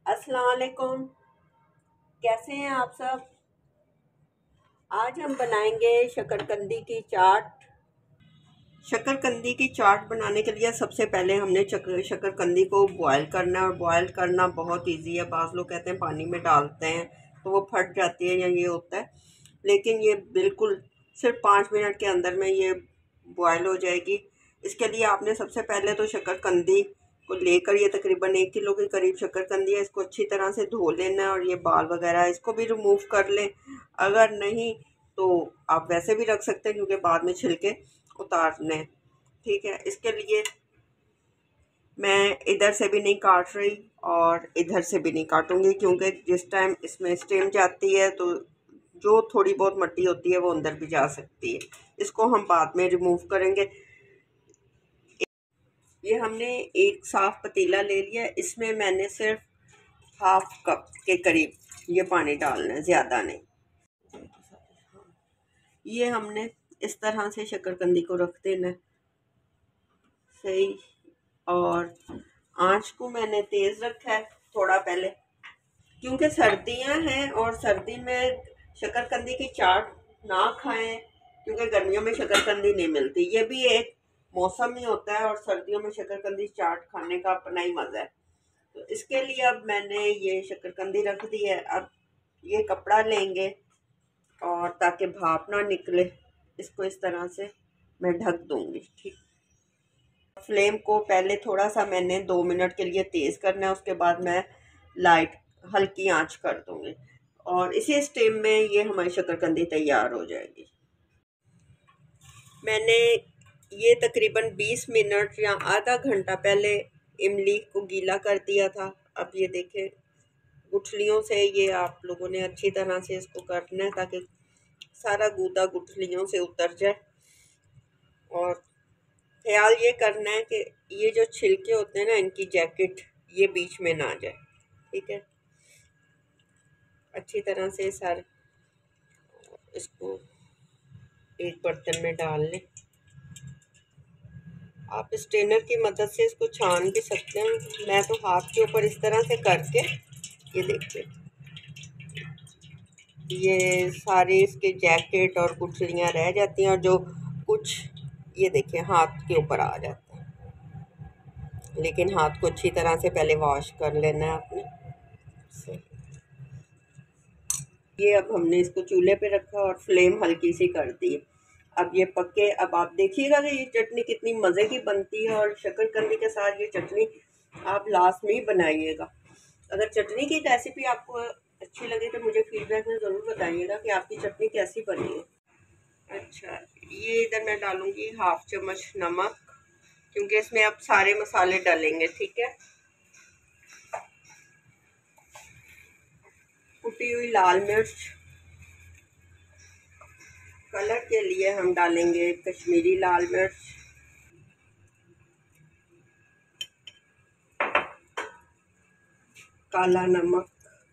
अस्सलाम वालेकुम। कैसे हैं आप सब? आज हम बनाएंगे शकरकंदी की चाट। शकरकंदी की चाट बनाने के लिए सबसे पहले हमने शकरकंदी को बॉयल करना है। और बॉयल करना बहुत इजी है। बाज़ लोग कहते हैं पानी में डालते हैं तो वो फट जाती है या ये होता है, लेकिन ये बिल्कुल सिर्फ 5 मिनट के अंदर में ये बॉयल हो जाएगी। इसके लिए आपने सबसे पहले तो शकरकंदी को लेकर, ये तकरीबन 1 किलो के करीब शकरकंदी है, इसको अच्छी तरह से धो लेना है और ये बाल वगैरह इसको भी रिमूव कर लें। अगर नहीं तो आप वैसे भी रख सकते हैं क्योंकि बाद में छिलके उतारने हैं। ठीक है, इसके लिए मैं इधर से भी नहीं काट रही और इधर से भी नहीं काटूंगी क्योंकि जिस टाइम इसमें स्टीम जाती है तो जो थोड़ी बहुत मिट्टी होती है वो अंदर भी जा सकती है। इसको हम बाद में रिमूव करेंगे। ये हमने एक साफ पतीला ले लिया, इसमें मैंने सिर्फ हाफ कप के करीब ये पानी डालना है, ज़्यादा नहीं। ये हमने इस तरह से शकरकंदी को रख देना है सही। और आंच को मैंने तेज़ रखा है थोड़ा पहले, क्योंकि सर्दियां हैं और सर्दी में शकरकंदी की चाट ना खाएं क्योंकि गर्मियों में शकरकंदी नहीं मिलती। ये भी एक मौसम ही होता है और सर्दियों में शकरकंदी चाट खाने का अपना ही मज़ा है। तो इसके लिए अब मैंने ये शकरकंदी रख दी है। अब ये कपड़ा लेंगे और ताकि भाप ना निकले, इसको इस तरह से मैं ढक दूंगी। ठीक, फ्लेम को पहले थोड़ा सा मैंने 2 मिनट के लिए तेज़ करना है, उसके बाद मैं लाइट हल्की आंच कर दूंगी और इसी स्टीम में ये हमारी शकरकंदी तैयार हो जाएगी। मैंने ये तकरीबन 20 मिनट या आधा घंटा पहले इमली को गीला कर दिया था। अब ये देखें, गुठलियों से ये आप लोगों ने अच्छी तरह से इसको करना है ताकि सारा गूदा गुठलियों से उतर जाए। और ख्याल ये करना है कि ये जो छिलके होते हैं ना, इनकी जैकेट ये बीच में ना जाए। ठीक है, अच्छी तरह से सारे इसको एक बर्तन में डाल लें। आप स्ट्रेनर की मदद से इसको छान भी सकते हैं। मैं तो हाथ के ऊपर इस तरह से करके, ये देखिए, ये सारे इसके जैकेट और गुठलियाँ रह जाती हैं और जो कुछ ये देखिए हाथ के ऊपर आ जाता है। लेकिन हाथ को अच्छी तरह से पहले वॉश कर लेना है आपने से। ये अब हमने इसको चूल्हे पे रखा और फ्लेम हल्की सी कर दी है। अब ये पके। अब आप देखिएगा कि ये चटनी कितनी मज़े की बनती है और शकरकंदी के साथ ये चटनी आप लास्ट में ही बनाइएगा। अगर चटनी की रेसिपी आपको अच्छी लगे तो मुझे फीडबैक में ज़रूर बताइएगा कि आपकी चटनी कैसी बनी है। अच्छा, ये इधर मैं डालूँगी 1/2 चम्मच नमक, क्योंकि इसमें अब सारे मसाले डालेंगे। ठीक है, कुटी हुई लाल मिर्च, कलर के लिए हम डालेंगे कश्मीरी लाल मिर्च, काला नमक।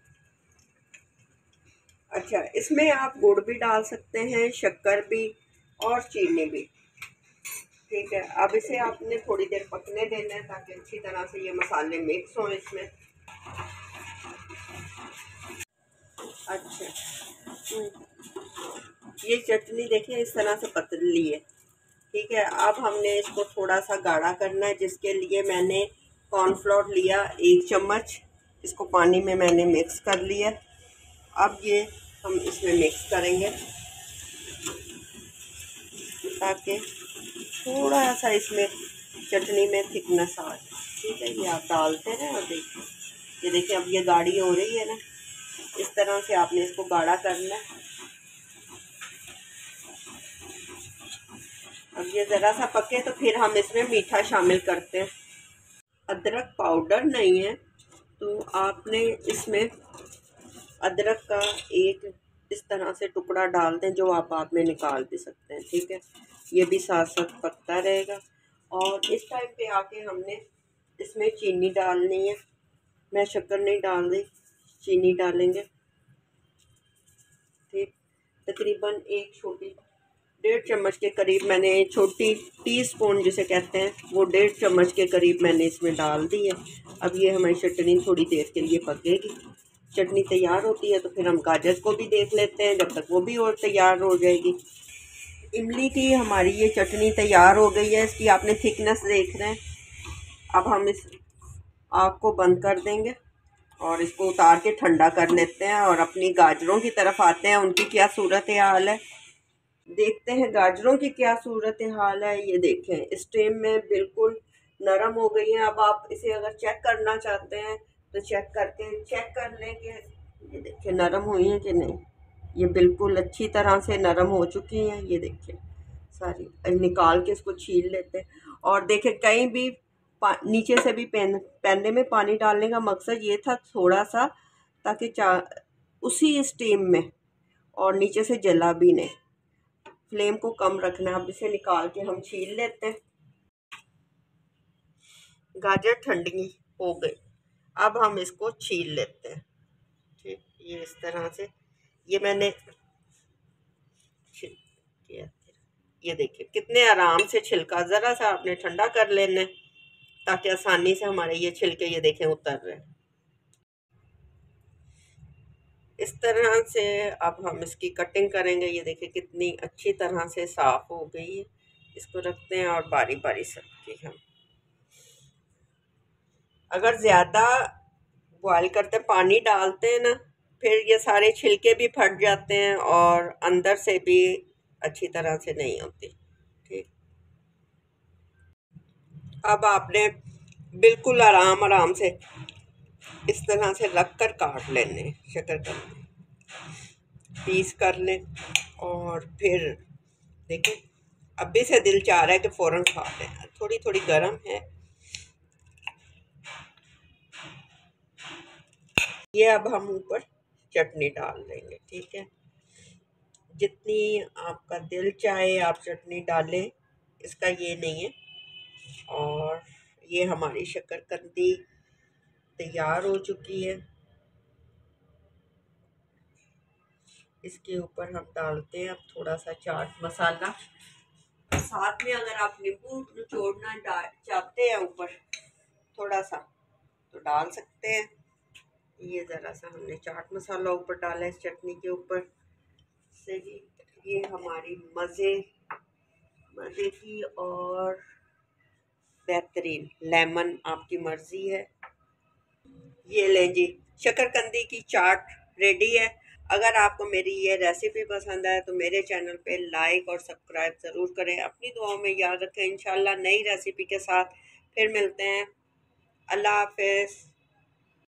अच्छा, इसमें आप गुड़ भी डाल सकते हैं, शक्कर भी और चीनी भी। ठीक है, अब इसे आपने थोड़ी देर पकने देना है ताकि अच्छी तरह से ये मसाले मिक्स हों इसमें। अच्छा, ये चटनी देखिए इस तरह से पतली है। ठीक है, अब हमने इसको थोड़ा सा गाढ़ा करना है, जिसके लिए मैंने कॉर्नफ्लोर लिया 1 चम्मच। इसको पानी में मैंने मिक्स कर लिया। अब ये हम इसमें मिक्स करेंगे ताकि थोड़ा सा इसमें चटनी में थिकनेस आ जाए। ठीक है, ये आप डालते हैं और देखिए, ये देखिए अब ये गाढ़ी हो रही है ना, इस तरह से आपने इसको गाढ़ा करना है। अब ये ज़रा सा पके तो फिर हम इसमें मीठा शामिल करते हैं। अदरक पाउडर नहीं है तो आपने इसमें अदरक का एक इस तरह से टुकड़ा डाल दें, जो आप बाद में निकाल भी सकते हैं। ठीक है, ये भी साथ साथ पकता रहेगा। और इस टाइम पे आके हमने इसमें चीनी डालनी है। मैं शक्कर नहीं डाल रही, चीनी डालेंगे। ठीक, तकरीबन एक छोटी 1.5 चम्मच के करीब मैंने, छोटी टीस्पून जिसे कहते हैं, वो 1.5 चम्मच के करीब मैंने इसमें डाल दी है। अब ये हमारी चटनी थोड़ी देर के लिए पकेगी। चटनी तैयार होती है तो फिर हम गाजर को भी देख लेते हैं, जब तक वो भी और तैयार हो जाएगी। इमली की हमारी ये चटनी तैयार हो गई है। इसकी आपने थिकनेस देख रहे हैं। अब हम इस आग को बंद कर देंगे और इसको उतार के ठंडा कर लेते हैं और अपनी गाजरों की तरफ आते हैं। उनकी क्या सूरत हाल है देखते हैं। गाजरों की क्या सूरत हाल है ये देखें, इस टाइम में बिल्कुल नरम हो गई है। अब आप इसे अगर चेक करना चाहते हैं तो चेक कर लें कि ये देखिए नरम हुई है कि नहीं। ये बिल्कुल अच्छी तरह से नरम हो चुकी हैं। ये देखिए सारी निकाल के इसको छील लेते हैं। और देखें कहीं भी नीचे से भी पैने में पानी डालने का मकसद ये था थोड़ा सा, ताकि उसी स्टीम में और नीचे से जला भी नहीं। फ्लेम को कम रखना है। अब इसे निकाल के हम छील लेते हैं। गाजर ठंडी हो गई, अब हम इसको छील लेते हैं। ठीक, ये इस तरह से ये मैंने किया। ये देखिए कितने आराम से छिलका ज़रा सा आपने ठंडा कर लेना है, ताकि आसानी से हमारे ये छिलके ये देखें उतर रहे हैं। इस तरह से अब हम इसकी कटिंग करेंगे। ये देखिए कितनी अच्छी तरह से साफ़ हो गई है। इसको रखते हैं और बारी बारी सबकी हम, अगर ज़्यादा बॉयल करते पानी डालते हैं ना, फिर ये सारे छिलके भी फट जाते हैं और अंदर से भी अच्छी तरह से नहीं होती। ठीक, अब आपने बिल्कुल आराम आराम से इस तरह से रख कर काट लेने, शकरकंदी पीस कर लें। और फिर देखिए अभी से दिल चाह रहा है कि फ़ौरन खा लें। थोड़ी थोड़ी गर्म है ये। अब हम ऊपर चटनी डाल देंगे। ठीक है, जितनी आपका दिल चाहे आप चटनी डालें, इसका ये नहीं है। और ये हमारी शकरकंदी तैयार हो चुकी है। इसके ऊपर हम डालते हैं अब थोड़ा सा चाट मसाला। साथ में अगर आप नींबू निचोड़ना चाहते हैं ऊपर थोड़ा सा तो डाल सकते हैं। ये ज़रा सा हमने चाट मसाला ऊपर डाला है इस चटनी के ऊपर से ही। ये हमारी मज़े की और बेहतरीन लेमन आपकी मर्ज़ी है। ये लें जी, शकरकंदी की चाट रेडी है। अगर आपको मेरी ये रेसिपी पसंद आए तो मेरे चैनल पे लाइक और सब्सक्राइब ज़रूर करें। अपनी दुआओं में याद रखें। इंशाल्लाह नई रेसिपी के साथ फिर मिलते हैं। अल्लाह हाफ़िज़।